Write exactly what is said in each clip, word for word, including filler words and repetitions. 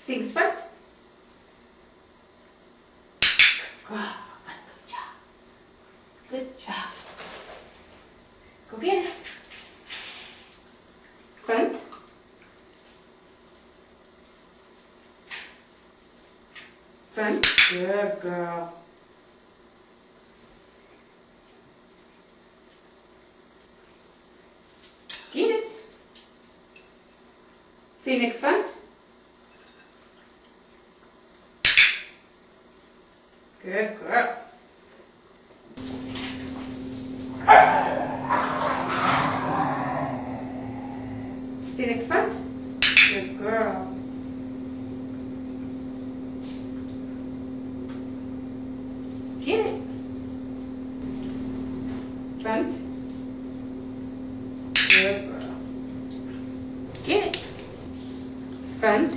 Things front. Good job. Good job. Go again. Front. Front. Good girl. Get it. Phoenix front. Good girl. Phoenix front. Good girl. Get it. Front. Good girl. Get it. Front.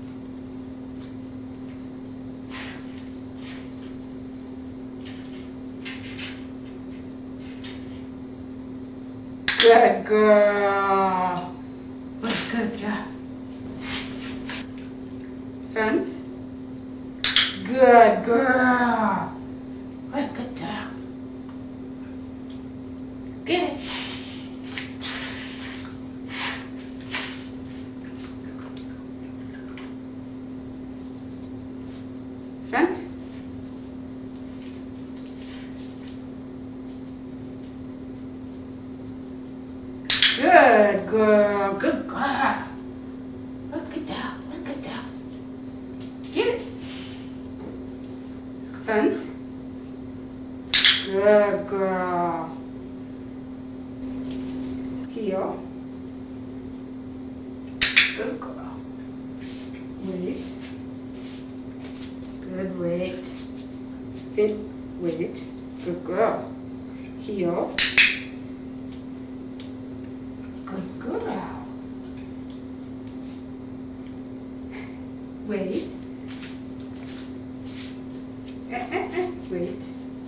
Good girl. Good job. Front. Good girl. What good job. Get it. Front. Good girl. Good girl. What good job. What good job. Get it. Front. Good girl. Heel. Good girl. Wait. Good weight. Fit. Wait. Good girl. Heel. Good girl. Wait. Eh, eh, eh. Wait.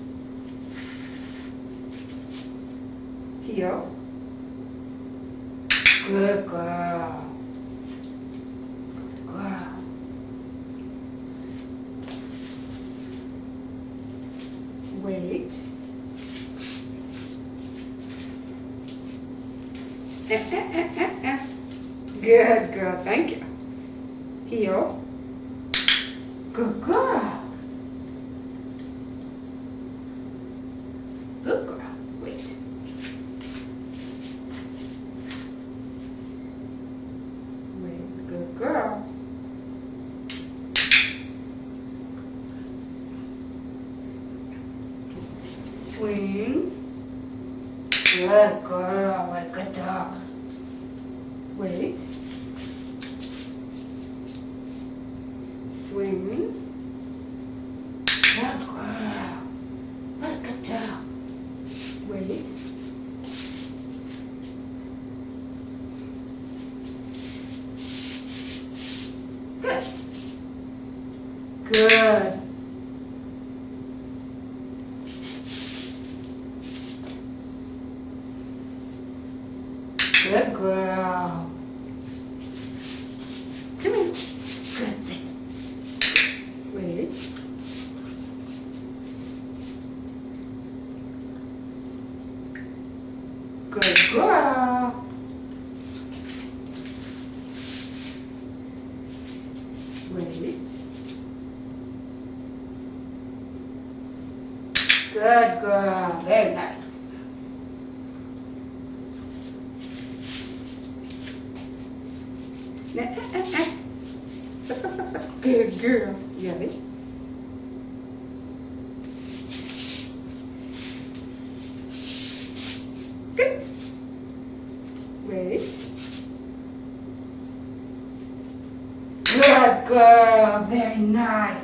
Heel. Good girl. Good girl. Wait. Eh, eh, eh, eh, eh. Good girl. Thank you. Heel. Good girl. Good girl. Wait. Wait. Good girl. Swing. Good girl. What a good dog. Wait. Swing. Good girl. What a good job. Wait. Good. Good. Good girl. Come here. Good, sit. Wait. Good girl. Wait. Good girl. Very nice. Good girl. Ready? Good. Wait. Good girl. Very nice.